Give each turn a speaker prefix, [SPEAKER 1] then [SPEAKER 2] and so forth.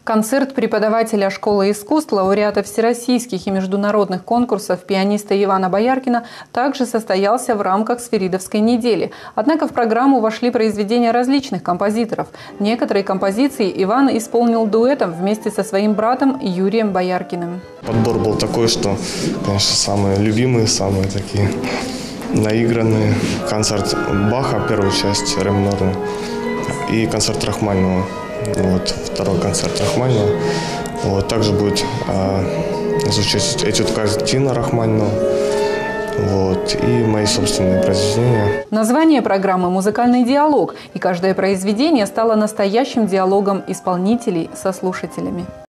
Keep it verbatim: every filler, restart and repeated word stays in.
[SPEAKER 1] Концерт преподавателя школы искусств, лауреата всероссийских и международных конкурсов пианиста Ивана Бояркина также состоялся в рамках Сферидовской недели. Однако в программу вошли произведения различных композиторов. Некоторые композиции Иван исполнил дуэтом вместе со своим братом Юрием Бояркиным.
[SPEAKER 2] Подбор был такой, что, конечно, самые любимые, самые такие наигранные. Концерт Баха, первую часть, ре минорную, и концерт Рахманинова. Вот, второй концерт Рахманинова. Вот, также будет э, звучать этюд картина Рахманинова. Вот, и мои собственные произведения.
[SPEAKER 1] Название программы «Музыкальный диалог», и каждое произведение стало настоящим диалогом исполнителей со слушателями.